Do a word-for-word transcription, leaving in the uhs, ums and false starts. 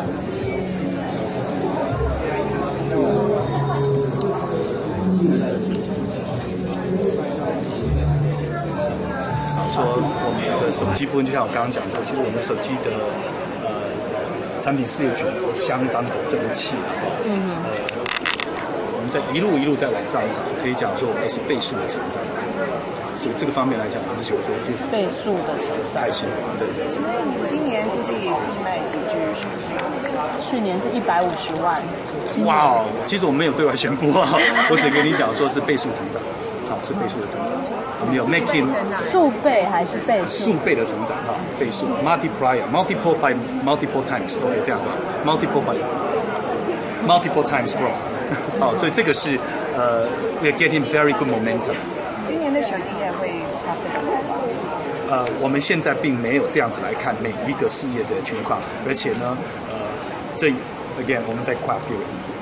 说我们的手机部分，就像我刚刚讲的，其实我们手机的呃产品事业群相当的争气啊。嗯呃，我们在一路一路在往上涨，可以讲说我们都是倍数的成长。所以这个方面来讲，我们是有说非常倍数的成长。 爱心对。 今年估计可以卖几只手机？ 去年是一百五十万。 哇哦！其实我们没有对外宣布啊，我只跟你讲说是倍数成长。好，是倍数的成长，我们有 making 数倍还是倍数？ 数倍的成长哈，倍数 multiplier，multiple by multiple times， 都可以这样吧 ，multiple by multiple times growth。好，所以这个是呃 ，we're getting very good momentum。 今年的手机业会 profitable 吗？ 呃，我们现在并没有这样子来看每一个事业的情况，而且呢，呃，这 again 我们在跨 period。